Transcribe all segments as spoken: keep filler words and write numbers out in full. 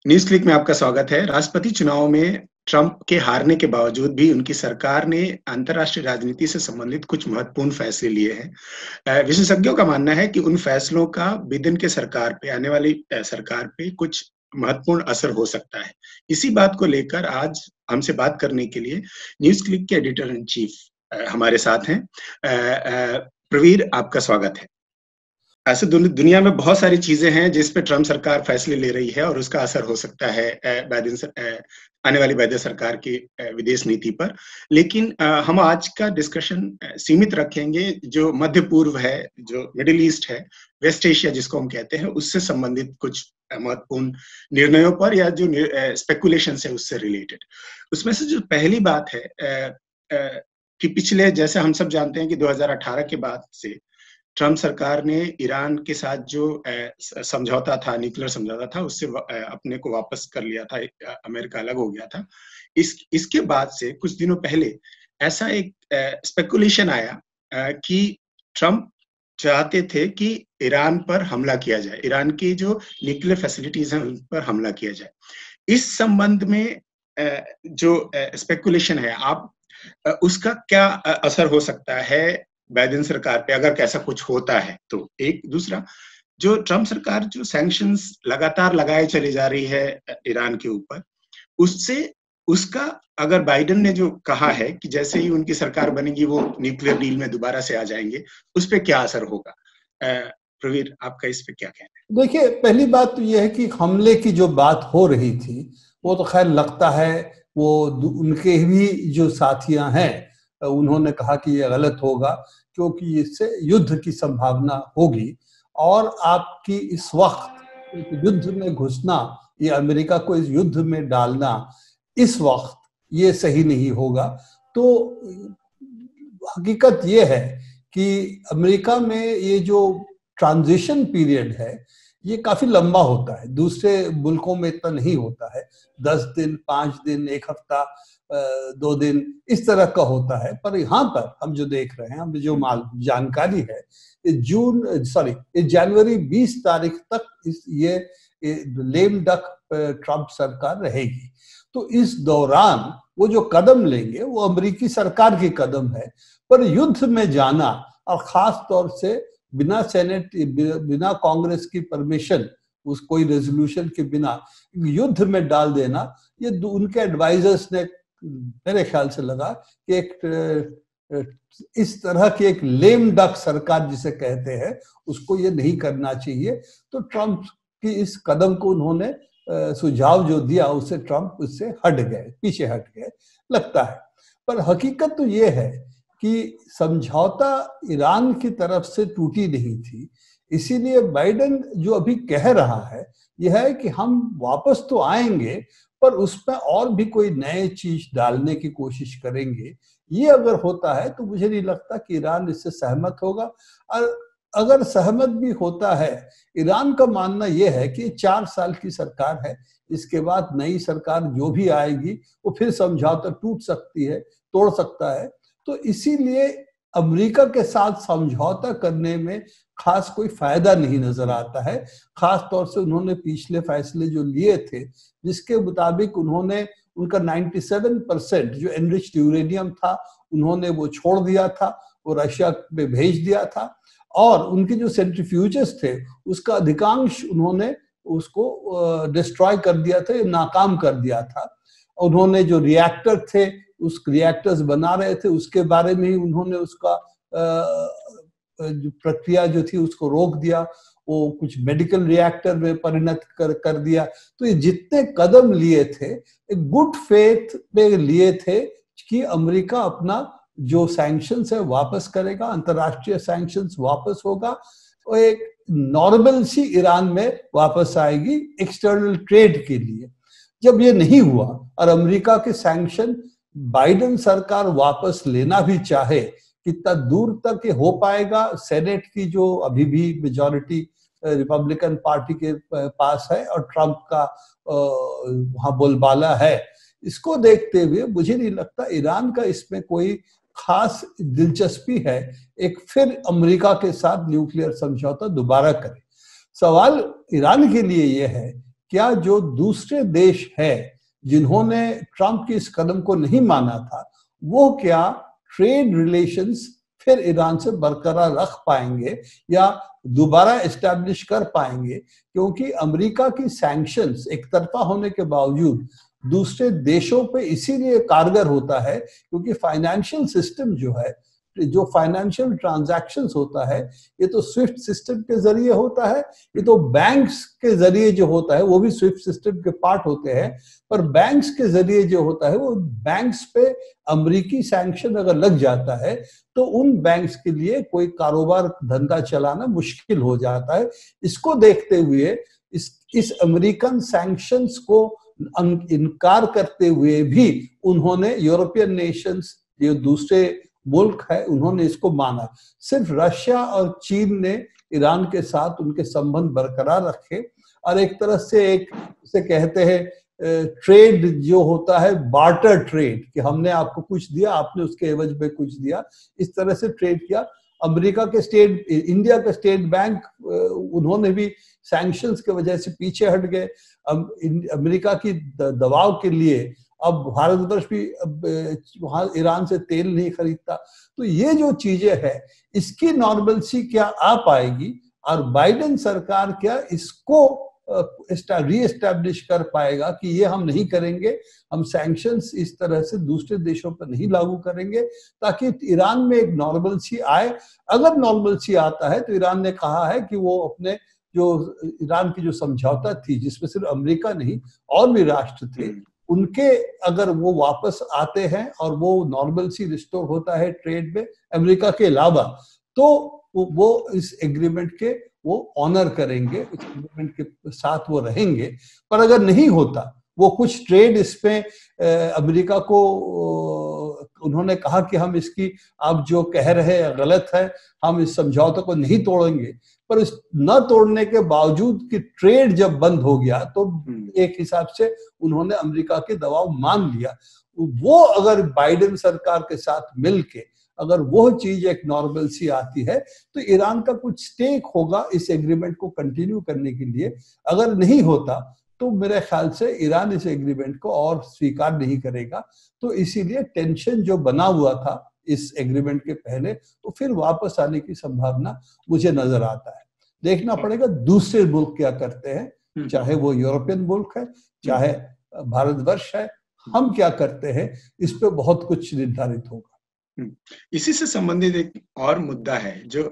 News click में आपका स्वागत है। राष्ट्रपति चुनाव में ट्रंप के हारने के बावजूद भी उनकी सरकार ने अंतर्राष्ट्रीय राजनीति से संबंधित कुछ महत्वपूर्ण फैसले लिए हैं। अ, विशेषज्ञों का मानना है कि उन फैसलों का बिडेन के सरकार पे आने वाली अ, सरकार पे कुछ महत्वपूर्ण असर हो सकता है। इसी बात को लेकर आज हमसे बात करने के लिए न्यूज़ क्लिक के एडिटर इन चीफ अ, हमारे साथ हैं। अ अ, प्रवीर, आपका स्वागत है। ऐसे दुन दुनिया में बहुत सारी चीज़ें हैं जिस पे ट्रम्प सरकार फैसले ले रही है और उसका असर हो सकता है अ, बाइडेन स अ, आने वाली बाइडेन सरकार की अ, विदेश नीति पर। लेकिन अ, हम आज का डिस्कशन अ, सीमित रखेंगे जो मध्य पूर्व है, जो मिडल ईस्ट है, वेस्ट एशिया जिसको हम कहते हैं, उससे संबंधित कुछ अ, महत्वपूर्ण निर्णयों पर या जो नि अ, स्पेकुलेशंस है उससे रिलेटेड। उसमें से जो पहली बात है अ अ, कि पिछले जैसे हम सब जानते हैं कि दो हज़ार अठारह के बाद से ट्रम्प सरकार ने ईरान के साथ जो अ, स समझौता था, न्यूक्लियर समझौता था, उससे व अ, अपने को वापस कर लिया था। अ, अमेरिका अलग हो गया था। इस इसके बाद से कुछ दिनों पहले ऐसा एक अ, स्पेकुलेशन आया अ, कि ट्रम्प चाहते थे कि ईरान पर हमला किया जाए। ईरान की जो न्यूक्लियर फैसिलिटीज़ हैं, उन पर हमला किया जाए। इस संबंध में अ, जो अ, स्पेकुलेशन है, आप अ, उसका क्या अ, असर हो सकता है बाइडेन सरकार पे अगर ऐसा कुछ होता है तो? एक दूसरा, जो ट्रम्प सरकार जो सैंक्शंस लगातार लगाए चली जा रही है अ, ईरान के ऊपर, उससे उसका अगर बाइडेन ने जो कहा है कि जैसे ही उनकी सरकार बनेगी वो न्यूक्लियर डील में दोबारा से आ जाएँगे, उस पे क्या असर होगा? अ, प्रवीर, आपका इस पे क्या कहना है? देखिए, पहली बात तो ये है कि हमले की जो बात हो रही थी, वो तो खैर लगता है वो दु उनके भी जो साथियाँ हैं अ, उन्होंने कहा कि ये गलत होगा क्योंकि इससे युद्ध की संभावना होगी और आपकी इस वक़्त एक युद्ध में घुसना, ये अमेरिका को इस युद्ध में डालना, इस वक़्त ये सही नहीं होगा। तो हकीकत ये है कि अमेरिका में ये जो ट्रांजिशन पीरियड है, ये काफी लंबा होता है। दूसरे मुल्कों में इतना नहीं होता है। दस दिन, पांच दिन, एक हफ्ता, दो दिन, इस तरह का होता है। पर यहाँ पर हम जो देख रहे हैं, हमें जो माल जानकारी है, जून सॉरी जनवरी बीस तारीख तक इस ये, ये लेम डक ट्रम्प सरकार रहेगी। तो इस दौरान वो जो कदम लेंगे वो अमेरिकी सरकार की कदम है। पर युद्ध में जाना और खास तौर से बिना सेनेट बिना कांग्रेस की परमिशन, उस कोई रेजोल्यूशन के बिना युद्ध में डाल देना, ये उनके एडवाइजर्स ने मेरे ख्याल से लगा कि एक इस तरह की एक लेम डक सरकार जिसे कहते हैं, उसको ये नहीं करना चाहिए। तो ट्रम्प की इस कदम को उन्होंने सुझाव जो दिया, उससे ट्रम्प उससे हट गए, पीछे हट गए लगता है। पर हकीकत तो ये है कि समझौता ईरान की तरफ से टूटी नहीं थी। इसीलिए बाइडेन जो अभी कह रहा है यह है कि हम वापस तो आएंगे, पर उसमें और भी कोई नए चीज डालने की कोशिश करेंगे। ये अगर होता है तो मुझे नहीं लगता कि ईरान इससे सहमत होगा। और अगर सहमत भी होता है, ईरान का मानना यह है कि चार साल की सरकार है, इसके बाद नई सरकार जो भी आएगी वो फिर समझौता टूट सकती है, तोड़ सकता है। तो इसीलिए अमेरिका के साथ समझौता करने में खास कोई फायदा नहीं नजर आता है। खास तौर से उन्होंने पिछले फैसले जो लिए थे, जिसके मुताबिक उन्होंने उनका सत्तानवे परसेंट जो एनरिच्ड यूरेनियम था, उन्होंने वो छोड़ दिया था, वो रशिया में भेज दिया था। और उनके जो सेंट्रीफ्यूजेस थे, उसका अधिकांश उन्होंने उसको डिस्ट्रॉय कर दिया था, नाकाम कर दिया था। उन्होंने जो रिएक्टर थे, उस रिएक्टर्स बना रहे थे, उसके बारे में ही उन्होंने उसका जो प्रक्रिया जो थी उसको रोक दिया, वो कुछ मेडिकल रिएक्टर में परिणत कर कर दिया। तो ये जितने कदम लिए थे, एक गुड फेथ में लिए थे कि अमेरिका अपना जो सैंक्शंस है वापस करेगा, अंतर्राष्ट्रीय सैंक्शंस वापस होगा और एक नॉर्मल सी ईरान में वापस आएगी एक्सटर्नल ट्रेड के लिए। जब ये नहीं हुआ और अमेरिका के सैंक्शन बाइडेन सरकार वापस लेना भी चाहे, कितना दूर तक ये हो पाएगा, सेनेट की जो अभी भी मेजॉरिटी रिपब्लिकन पार्टी के पास है और ट्रम्प का वहां बोलबाला है, इसको देखते हुए मुझे नहीं लगता ईरान का इसमें कोई खास दिलचस्पी है एक फिर अमेरिका के साथ न्यूक्लियर समझौता दोबारा करे। सवाल ईरान के लिए यह है क्या जो दूसरे देश है जिन्होंने ट्रंप के इस कदम को नहीं माना था, वो क्या ट्रेड रिलेशंस फिर ईरान से बरकरार रख पाएंगे या दोबारा एस्टैब्लिश कर पाएंगे? क्योंकि अमेरिका की सैंक्शंस एक तरफा होने के बावजूद दूसरे देशों पे इसीलिए कारगर होता है क्योंकि फाइनेंशियल सिस्टम जो है, जो फाइनेंशियल ट्रांजैक्शंस होता है, ये तो स्विफ्ट सिस्टम के जरिए होता है, ये तो बैंक्स के जरिए जो होता है वो भी स्विफ्ट सिस्टम के पार्ट होते हैं, पर बैंक्स के जरिए जो होता है वो बैंक्स पे अमेरिकी सैंक्शन अगर लग जाता है तो उन बैंक्स के लिए कोई कारोबार धंधा चलाना मुश्किल हो जाता है। इसको देखते हुए इस इस अमेरिकन सैंक्शंस को इनकार करते हुए भी उन्होंने यूरोपियन नेशंस, जो दूसरे मुल्क है, उन्होंने इसको माना। सिर्फ रशिया और चीन ने ईरान के साथ उनके संबंध बरकरार रखे और एक तरह से एक से कहते हैं ट्रेड जो होता है, बार्टर ट्रेड, कि हमने आपको कुछ दिया, आपने उसके एवज में कुछ दिया, इस तरह से ट्रेड किया। अमेरिका के स्टेट इंडिया का स्टेट बैंक, उन्होंने भी सैंक्शंस की वजह से पीछे हट गए। अमेरिका की दबाव के लिए अब भारतवर्ष भी वहां ईरान से तेल नहीं खरीदता। तो ये जो चीजें हैं इसकी नॉर्मलसी क्या आ पाएगी और बाइडेन सरकार क्या इसको री एस्टैब्लिश कर पाएगा कि ये हम नहीं करेंगे, हम सैंक्शंस इस तरह से दूसरे देशों पर नहीं लागू करेंगे ताकि ईरान में एक नॉर्मलसी आए। अगर नॉर्मलसी आता है तो ईरान ने कहा है कि वो अपने जो ईरान की जो समझौता थी जिसमें सिर्फ अमेरिका नहीं और भी राष्ट्र थे, उनके अगर वो वापस आते हैं और वो नॉर्मलसी रिस्टोर होता है ट्रेड में अमेरिका के अलावा, तो वो इस एग्रीमेंट के वो ऑनर करेंगे, इस एग्रीमेंट के साथ वो रहेंगे। पर अगर नहीं होता, वो कुछ ट्रेड इसमें अमेरिका को उन्होंने कहा कि हम इसकी, आप जो कह रहे हैं गलत है, हम इस समझौते को नहीं तोड़ेंगे, पर इस न तोड़ने के बावजूद कि ट्रेड जब बंद हो गया तो एक हिसाब से उन्होंने अमेरिका के दबाव मान लिया। वो अगर बाइडेन सरकार के साथ मिलके अगर वो चीज एक नॉर्मलसी आती है तो ईरान का कुछ स्टेक होगा इस एग्रीमेंट को कंटिन्यू करने के लिए। अगर नहीं होता तो मेरे ख्याल से ईरान इस एग्रीमेंट को और स्वीकार नहीं करेगा। तो इसीलिए टेंशन जो बना हुआ था इस एग्रीमेंट के पहले, तो फिर वापस आने की संभावना मुझे नजर आता है। देखना पड़ेगा दूसरे मुल्क क्या करते हैं, चाहे वो यूरोपियन मुल्क है, चाहे भारतवर्ष है, हम क्या करते हैं, इस पे बहुत कुछ निर्धारित होगा। इसी से संबंधित एक और मुद्दा है जो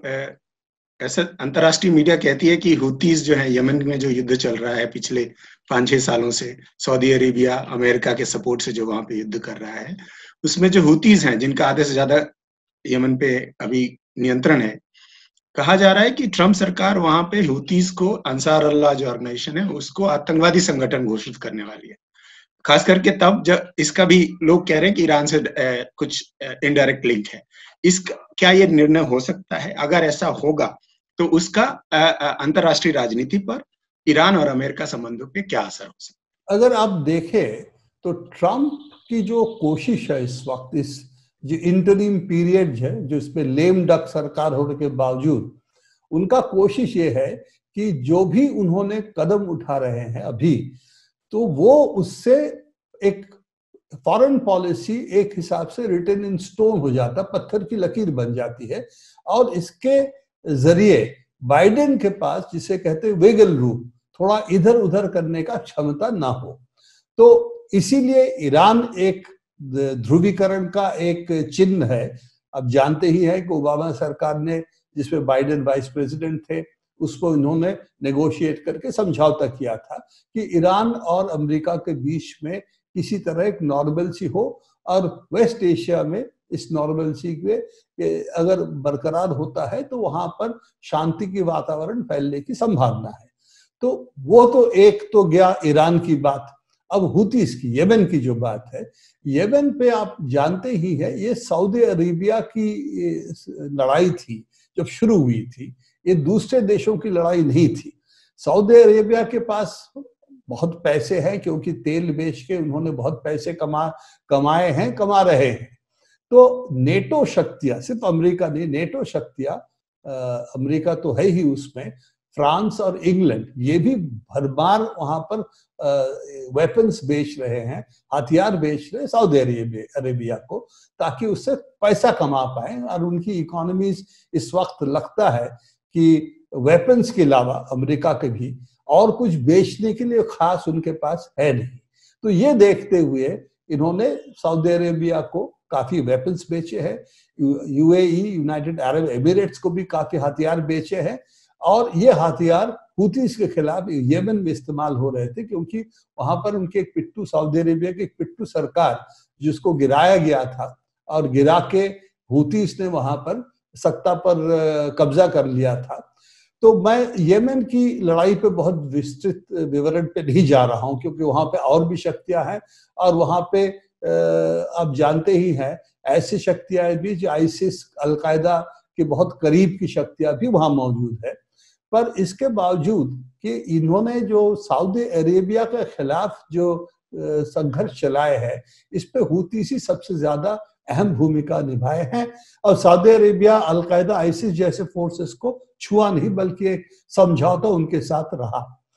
ऐसा अंतर्राष्ट्रीय मीडिया कहती है कि हुतीज जो है यमन में जो युद्ध चल रहा है पिछले पांच छह सालों से, सऊदी अरेबिया अमेरिका के सपोर्ट से जो वहां पे युद्ध कर रहा है, उसमें जो हुतीज हैं जिनका आधे से ज्यादा यमन पे अभी नियंत्रण है, कहा जा रहा है कि ट्रंप सरकार वहां पे हुतीज को अंसार अल्लाह जो ऑर्गेनाइजेशन है उसको आतंकवादी संगठन घोषित करने वाली है। खास करके तब जब इसका भी लोग कह रहे हैं कि ईरान से ए, कुछ इनडायरेक्ट लिंक है। इसका क्या ये निर्णय हो सकता है? अगर ऐसा होगा तो उसका अंतरराष्ट्रीय राजनीति पर, ईरान और अमेरिका संबंधों पे क्या असर हो सकता है? अगर आप देखें तो ट्रंप की जो कोशिश है इस वक्त, इस जो इंटरिम पीरियड है, जो इसमें लेम डक सरकार होने के बावजूद, उनका कोशिश ये है कि जो भी उन्होंने कदम उठा रहे हैं अभी, तो वो उससे एक फॉरेन पॉलिसी एक हिसाब से रिटन इन स्टोन हो जाता, पत्थर की लकीर बन जाती है। और इसके जरिए बाइडेन के पास, जिसे कहते हैं वेगल रूम, थोड़ा इधर उधर करने का क्षमता ना हो। तो इसीलिए ईरान एक ध्रुवीकरण का एक चिन्ह है। अब जानते ही है कि ओबामा सरकार ने, जिसमें बाइडेन वाइस प्रेसिडेंट थे, उसको इन्होंने नेगोशिएट करके समझौता किया था कि ईरान और अमेरिका के बीच में किसी तरह एक नॉर्मलसी हो और वेस्ट एशिया में इस नॉर्मलसी के अगर बरकरार होता है तो वहां पर शांति की वातावरण फैलने की संभावना है। तो वो तो एक तो गया ईरान की बात। अब हुतीस की, यमन की जो बात है, यमन पे आप जानते ही है, ये सऊदी अरेबिया की लड़ाई थी जब शुरू हुई थी, ये दूसरे देशों की लड़ाई नहीं थी। सऊदी अरेबिया के पास बहुत पैसे हैं क्योंकि तेल बेच के उन्होंने बहुत पैसे कमा कमाए हैं, कमा रहे हैं। तो नेटो शक्तियां, सिर्फ अमेरिका नहीं, नेटो शक्तियां, अमेरिका तो है ही उसमें, फ्रांस और इंग्लैंड ये भी भरमार वहां पर वेपन्स बेच रहे हैं, हथियार बेच रहे हैं सऊदी अरेबिया अरेबिया को, ताकि उससे पैसा कमा पाए। और उनकी इकोनॉमीज इस वक्त लगता है कि वेपन्स के अलावा अमेरिका के भी और कुछ बेचने के लिए खास उनके पास है नहीं। तो ये देखते हुए इन्होंने सऊदी अरेबिया को काफी वेपन्स बेचे हैं, यूएई यूनाइटेड अरब एमिरेट्स को भी काफी हथियार बेचे हैं, और ये हथियार हुतीस के खिलाफ यमन में इस्तेमाल हो रहे थे, क्योंकि वहां पर उनके एक पिट्टू, सऊदी अरेबिया की एक पिट्टू सरकार जिसको गिराया गया था, और गिरा के हुतीस ने वहां पर सत्ता पर कब्जा कर लिया था। तो मैं यमन की लड़ाई पे बहुत विस्तृत विवरण पे नहीं जा रहा हूं, क्योंकि वहां पे और भी शक्तियां हैं, और वहां पे आप जानते ही हैं ऐसी शक्तियां भी जो आईसिस, अलकायदा के बहुत करीब की शक्तियां भी वहां मौजूद है। पर इसके बावजूद कि इन्होंने जो सऊदी अरेबिया के खिलाफ जो संघर्ष चलाए हैं, इस पे हुतीस ही सबसे ज्यादा अहम भूमिका निभाए हैं, और सऊदी अरेबिया अलकायदा, आईसिस जैसे फोर्सेस को छुआ नहीं, बल्कि एक समझौता उनके साथ रहा।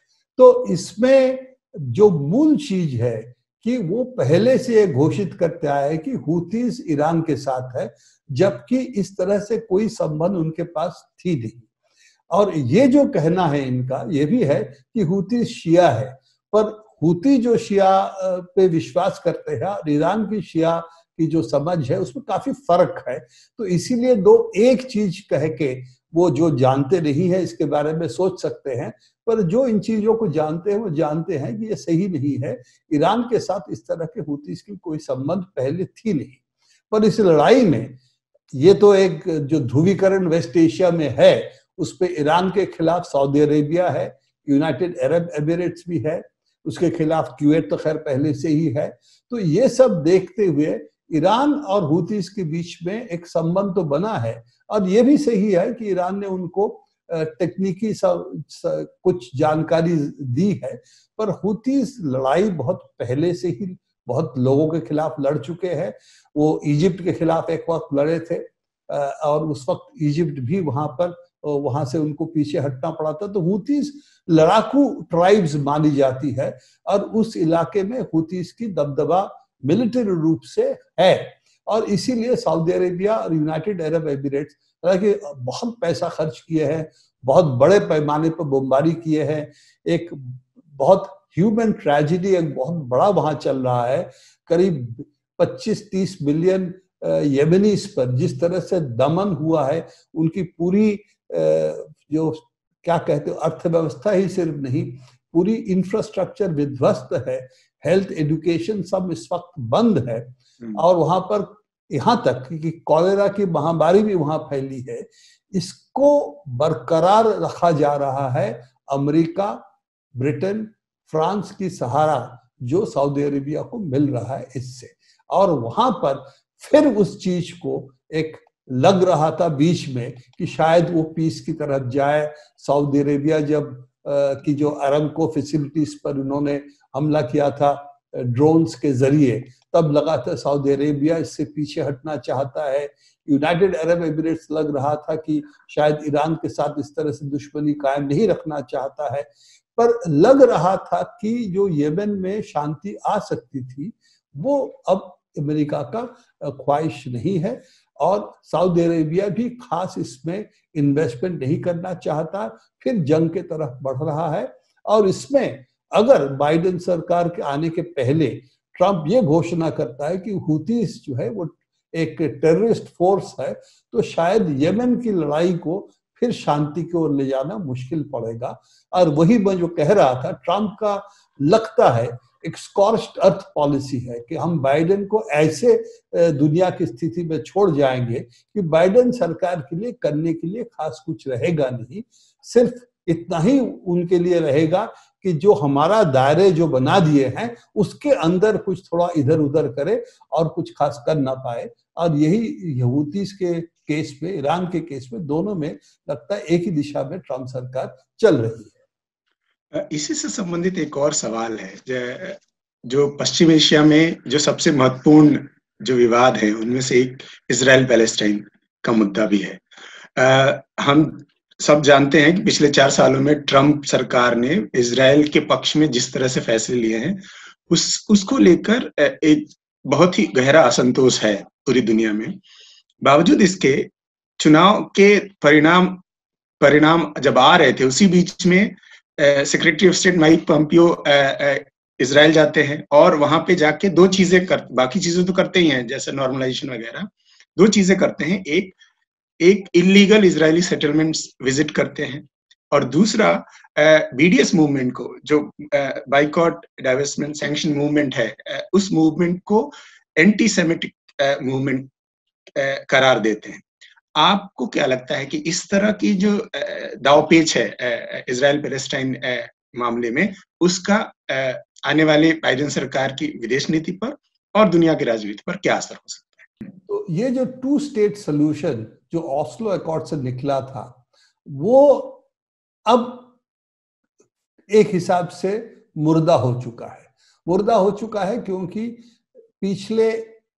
तो इसमें जो मूल चीज है कि वो पहले से घोषित करते आए हैं कि हुतीस ईरान के साथ है, जबकि इस तरह से कोई संबंध उनके पास थी नहीं। और ये जो कहना है इनका ये भी है कि हुतीस शिया है, पर हुती जो शिया पे विश्वास करते हैं और ईरान की शिया की जो समझ है उसमें काफी फर्क है। तो इसीलिए दो एक चीज कह के वो जो जानते नहीं है इसके बारे में सोच सकते हैं, पर जो इन चीजों को जानते हैं वो जानते हैं कि ये सही नहीं है। ईरान के साथ इस तरह के हुतीस की कोई संबंध पहले थी नहीं, पर इस लड़ाई में ये तो एक जो ध्रुवीकरण वेस्ट एशिया में है उस पे ईरान के खिलाफ सऊदी अरेबिया है, यूनाइटेड अरब एमिरेट्स भी है, उसके खिलाफ कुवैत तो खैर पहले से ही है। तो ये सब देखते हुए ईरान और हुतीस के बीच में एक संबंध तो बना है, और ये भी सही है कि ईरान ने उनको टेक्निकी सब, सब कुछ जानकारी दी है, पर हुतीस लड़ाई बहुत पहले से ही बहुत लोगों के खिलाफ लड़ चुके हैं। वो इजिप्ट के खिलाफ एक वक्त लड़े थे, और उस वक्त इजिप्ट भी वहां पर वहां से उनको पीछे हटना पड़ा था। तो हुतीस लड़ाकू ट्राइब्स मानी जाती है, और उस इलाके में हुतीस की दबदबा मिलिट्री रूप से है, और इसीलिए सऊदी अरेबिया और यूनाइटेड अरब एमिरेट्स हालांकि बहुत पैसा खर्च किए हैं, बहुत बड़े पैमाने पर बमबारी किए हैं, एक बहुत ह्यूमन ट्रेजेडी एक बहुत बड़ा वहां चल रहा है। करीब पच्चीस तीस मिलियन यमनीस पर जिस तरह से दमन हुआ है, उनकी पूरी जो क्या कहते हो अर्थव्यवस्था ही सिर्फ नहीं, पूरी इंफ्रास्ट्रक्चर विध्वस्त है, हेल्थ एजुकेशन सब इस वक्त बंद है, और वहां पर यहाँ तक कि कॉलेरा की महामारी भी वहां फैली है। इसको बरकरार रखा जा रहा है अमेरिका, ब्रिटेन, फ्रांस की सहारा जो सऊदी अरेबिया को मिल रहा है इससे, और वहां पर फिर उस चीज को एक लग रहा था बीच में कि शायद वो पीस की तरफ जाए। सऊदी अरेबिया जब की जो अरामको फैसिलिटीज पर उन्होंने हमला किया था ड्रोन्स के जरिए, तब लगा था सऊदी अरेबिया इससे पीछे हटना चाहता है। यूनाइटेड अरब एमिरेट्स लग रहा था कि शायद ईरान के साथ इस तरह से दुश्मनी कायम नहीं रखना चाहता है, पर लग रहा था कि जो यमन में शांति आ सकती थी वो अब अमेरिका का ख्वाहिश नहीं है, और सऊदी अरेबिया भी खास इसमें इन्वेस्टमेंट नहीं करना चाहता, फिर जंग के तरफ बढ़ रहा है। और इसमें अगर बाइडेन सरकार के आने के पहले ट्रंप ये घोषणा करता है कि हुतीस जो है वो एक टेररिस्ट फोर्स है, तो शायद यमन की लड़ाई को फिर शांति की ओर ले जाना मुश्किल पड़ेगा। और वही मैं जो कह रहा था, ट्रंप का लगता है एक स्कॉर्च्ड अर्थ पॉलिसी है कि हम बाइडेन को ऐसे दुनिया की स्थिति में छोड़ जाएंगे कि बाइडेन सरकार के लिए करने के लिए खास कुछ रहेगा नहीं, सिर्फ इतना ही उनके लिए रहेगा कि जो हमारा दायरे जो बना दिए हैं उसके अंदर कुछ थोड़ा इधर उधर करे और कुछ खास कर ना पाए। और यही हुतीस के केस में, ईरान के केस में, दोनों में लगता है एक ही दिशा में ट्रंप सरकार चल रही है। इसी से संबंधित एक और सवाल है, जो पश्चिम एशिया में जो सबसे महत्वपूर्ण जो विवाद है उनमें से एक इजराइल पैलेस्टाइन का मुद्दा भी है। आ, हम सब जानते हैं कि पिछले चार सालों में ट्रंप सरकार ने इज़राइल के पक्ष में जिस तरह से फैसले लिए हैं, उस उसको लेकर अ, एक बहुत ही गहरा असंतोष है पूरी दुनिया में। बावजूद इसके चुनाव के परिणाम परिणाम जब आ रहे थे, उसी बीच में uh, secretary of state Mike Pompeo uh uh, Israel जाते हैं और वहाँ पे जाके दो चीज़ें कर बाकी चीज़ें तो करते ही हैं, जैसे नॉर्मलाइज़ेशन वगैरह। दो चीज़ें करते हैं, एक एक इल्लीगल इज़राइली सेटलमेंट्स विज़िट करते हैं और दूसरा अ, बीडीएस मूवमेंट को जो uh, boycott, divestment, sanction movement है अ, उस मूवमेंट को anti semitic uh, movement uh, करार देते हैं। आपको क्या लगता है कि इस तरह की जो अ, दांव-पेच है अ, इज़राइल पैलेस्टाइन अ, मामले में उसका अ, आने वाले बाइडेन सरकार की विदेश नीति पर और दुनिया की राजनीति पर क्या असर हो सकता है? तो ये जो टू स्टेट सोल्यूशन जो ऑस्लो अकॉर्ड से निकला था, वो अब एक हिसाब से मुर्दा हो चुका है। मुर्दा हो चुका है क्योंकि पिछले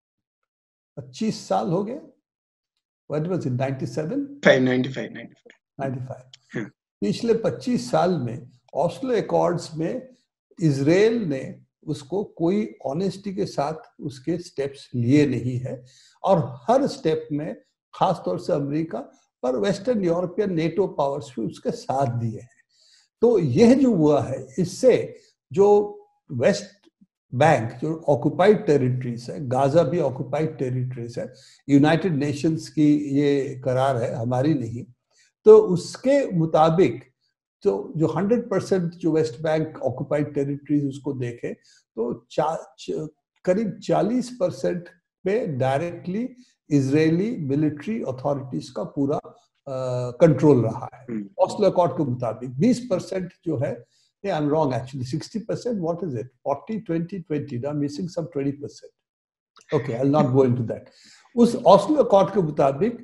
पच्चीस साल हो गए, what was it ninety seven five ninety five ninety five ninety five हाँ, पिछले पच्चीस साल में ऑस्लो अकॉर्ड्स में इजराइल ने उसको कोई ऑनेस्टी के साथ उसके स्टेप्स लिए नहीं है और हर स्टेप में खासतौर से अमेरिका पर वेस्टर्न यूरोपियन नेटो पावर्स भी उसके साथ दिए हैं। तो यह जो हुआ है, इससे जो वेस्ट बैंक जो ऑक्युपाइड टेरिटरीज है, गाजा भी ऑक्युपाइड टेरिटरीज है, यूनाइटेड नेशंस की ये करार है, हमारी नहीं, तो उसके मुताबिक तो जो हंड्रेड परसेंट जो वेस्ट बैंक ऑक्युपाइड टेरिटरीज उसको देखे तो चा, च, करीब चालीस परसेंट पे डायरेक्टली इजरायली मिलिट्री अथॉरिटीज का पूरा कंट्रोल रहा है ऑस्लो अकॉर्ड के मुताबिक। बीस परसेंट जो है, yeah, I'm wrong actually, sixty percent, what is it, forty twenty twenty, I'm missing some twenty percent, okay, I'll not go into that। उस ऑस्लो अकॉर्ड के मुताबिक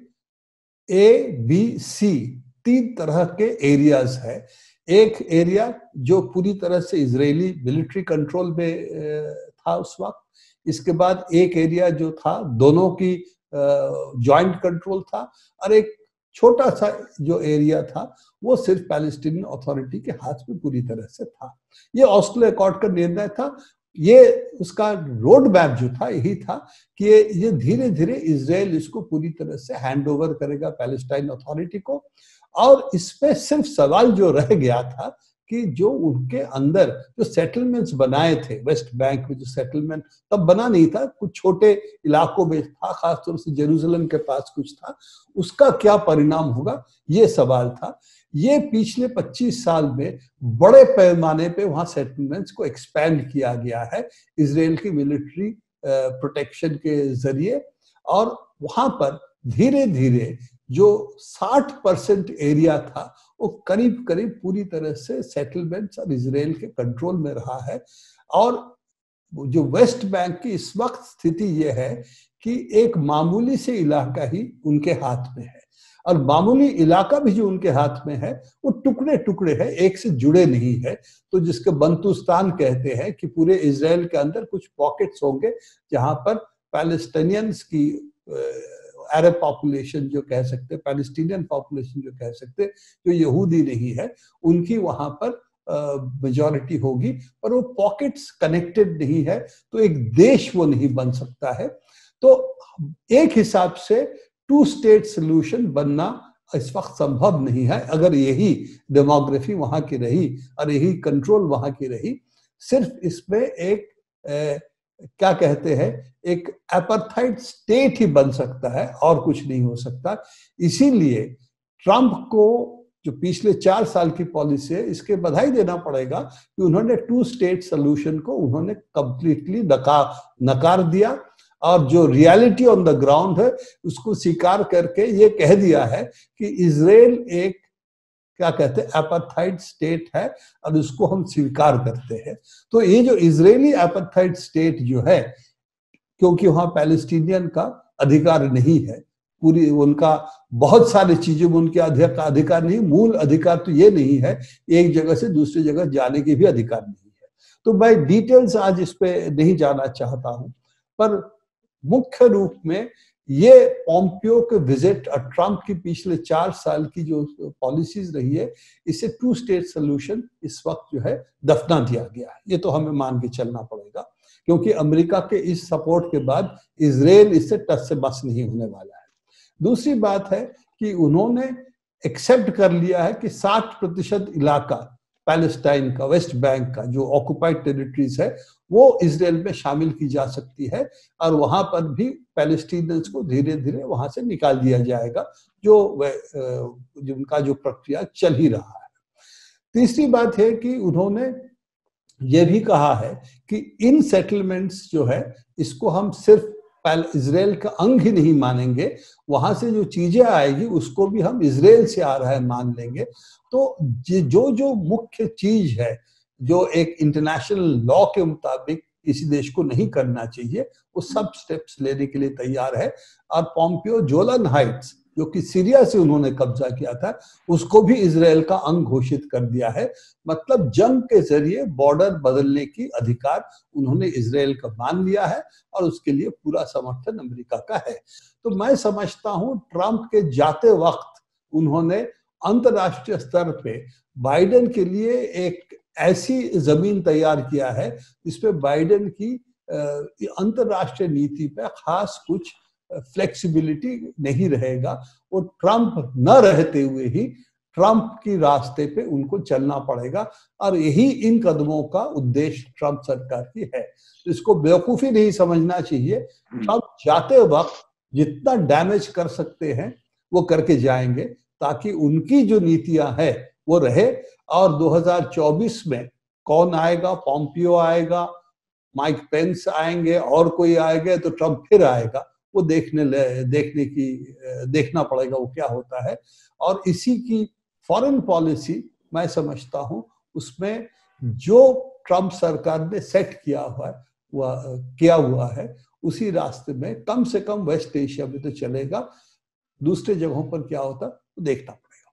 ए बी सी तीन तरह के एरियाज है। एक एरिया जो पूरी तरह से इजरायली मिलिट्री कंट्रोल में था उस वक्त, इसके बाद एक एरिया जो था दोनों की जॉइंट कंट्रोल था और एक छोटा सा जो एरिया था वो सिर्फ पैलेस्टीनियन अथॉरिटी के हाथ में पूरी तरह से था। ये ऑस्लो अकॉर्ड का निर्णय था। ये उसका रोड मैप जो था यही था कि ये धीरे धीरे इजराइल इसको पूरी तरह से हैंड ओवर करेगा पैलेस्टाइन अथॉरिटी को। और इसमें सिर्फ सवाल जो रह गया था कि जो उनके अंदर जो सेटलमेंट्स बनाए थे, वेस्ट बैंक में जो सेटलमेंट तब बना नहीं था, कुछ छोटे इलाकों में था, खासतौर से जेरूसलम के पास कुछ था, उसका क्या परिणाम होगा ये सवाल था। ये पिछले पच्चीस साल में बड़े पैमाने पे वहां सेटलमेंट्स को एक्सपैंड किया गया है इजराइल की मिलिट्री प्रोटेक्शन के जरिए और वहां पर धीरे धीरे जो साठ परसेंट एरिया था वो करीब करीब पूरी तरह से सेटलमेंट्स और इजराइल के कंट्रोल में रहा है। और जो वेस्ट बैंक की इस वक्त स्थिति यह है कि एक मामूली से इलाका ही उनके हाथ में है और मामूली इलाका भी जो उनके हाथ में है वो टुकड़े टुकड़े है, एक से जुड़े नहीं है। तो जिसके बंतुस्तान कहते हैं कि पूरे इजराइल के अंदर कुछ पॉकेट्स होंगे जहां पर पैलेस्टीनियंस की अरब पॉपुलेशन जो कह सकते, पैलेस्टीनियन पॉपुलेशन जो कह सकते, जो यहूदी नहीं है, उनकी वहां पर मेजॉरिटी uh, होगी, पर वो पॉकेट्स कनेक्टेड नहीं है, तो एक देश वो नहीं बन सकता है। तो एक हिसाब से टू स्टेट सोल्यूशन बनना इस वक्त संभव नहीं है अगर यही डेमोग्राफी वहां की रही और यही कंट्रोल वहां की रही। सिर्फ इसमें एक ए, क्या कहते हैं, एक एपार्थाइड स्टेट ही बन सकता है और कुछ नहीं हो सकता। इसीलिए ट्रंप को जो पिछले चार साल की पॉलिसी है इसके बधाई देना पड़ेगा कि उन्होंने टू स्टेट सोल्यूशन को उन्होंने कंप्लीटली नकार नकार दिया और जो रियलिटी ऑन द ग्राउंड है उसको स्वीकार करके ये कह दिया है कि इजराइल एक क्या कहते हैं एपार्थाइड स्टेट है और उसको हम स्वीकार करते हैं। तो ये जो इजरायली एपार्थाइड स्टेट जो है, क्योंकि वहां पैलेस्टीनियन का अधिकार नहीं है, पूरी उनका बहुत सारी चीजों में उनके अधिकार अधिकार नहीं, मूल अधिकार तो ये नहीं है, एक जगह से दूसरी जगह जाने की भी अधिकार नहीं है। तो मैं डिटेल्स आज इस पे नहीं जाना चाहता हूं, पर मुख्य रूप में ये पॉम्पियो के विजिट और ट्रंप की पिछले चार साल की जो पॉलिसीज रही है, इसे टू स्टेट सोल्यूशन इस वक्त जो है दफना दिया गया है। ये तो हमें मान के चलना पड़ेगा, क्योंकि अमेरिका के इस सपोर्ट के बाद इजराइल इससे टस से बस नहीं होने वाला है। दूसरी बात है कि उन्होंने एक्सेप्ट कर लिया है कि साठ प्रतिशत इलाका पैलेस्टाइन का, वेस्ट बैंक का जो ऑक्युपाइड टेरिटरीज है, वो इजराइल में शामिल की जा सकती है और वहां पर भी पैलेस्टीनियंस को धीरे धीरे वहां से निकाल दिया जाएगा, जो जिनका जो प्रक्रिया चल ही रहा है। तीसरी बात है कि उन्होंने ये भी कहा है कि इन सेटलमेंट्स जो है, इसको हम सिर्फ इजराइल का अंग ही नहीं मानेंगे, वहां से जो चीजें आएगी उसको भी हम इजराइल से आ रहा है मान लेंगे। तो जो जो मुख्य चीज है जो एक इंटरनेशनल लॉ के मुताबिक किसी देश को नहीं करना चाहिए, वो सब स्टेप्स लेने के लिए तैयार है। और पॉम्पियो जोलन हाइट्स, जो कि सीरिया से उन्होंने कब्जा किया था, उसको भी इजराइल का अंग घोषित कर दिया है। मतलब जंग के जरिए बॉर्डर बदलने की अधिकार उन्होंने इजराइल का मान लिया है और उसके लिए पूरा समर्थन अमेरिका का है। तो मैं समझता हूं ट्रंप के जाते वक्त उन्होंने अंतरराष्ट्रीय स्तर पे बाइडेन के लिए एक ऐसी जमीन तैयार किया है जिसपे बाइडेन की अंतरराष्ट्रीय नीति पे खास कुछ फ्लेक्सिबिलिटी नहीं रहेगा। और ट्रंप न रहते हुए ही ट्रंप की रास्ते पे उनको चलना पड़ेगा, और यही इन कदमों का उद्देश्य ट्रंप सरकार की है। इसको बेवकूफी नहीं समझना चाहिए। ट्रंप जाते वक्त जितना डैमेज कर सकते हैं वो करके जाएंगे, ताकि उनकी जो नीतियां हैं वो रहे। और दो हज़ार चौबीस में कौन आएगा, पॉम्पियो आएगा, माइक पेंस आएंगे, और कोई आएगा तो ट्रंप फिर आएगा, वो देखने देखने की देखना पड़ेगा वो क्या होता है। और इसी की फॉरेन पॉलिसी मैं समझता हूं, उसमें जो ट्रंप सरकार ने सेट किया हुआ है वह किया हुआ है, उसी रास्ते में कम से कम वेस्ट एशिया में तो चलेगा। दूसरे जगहों पर क्या होता वो देखना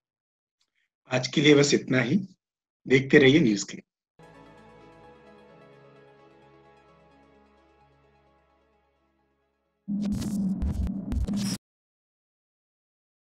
पड़ेगा। आज के लिए बस इतना ही। देखते रहिए न्यूज़ क्लिप।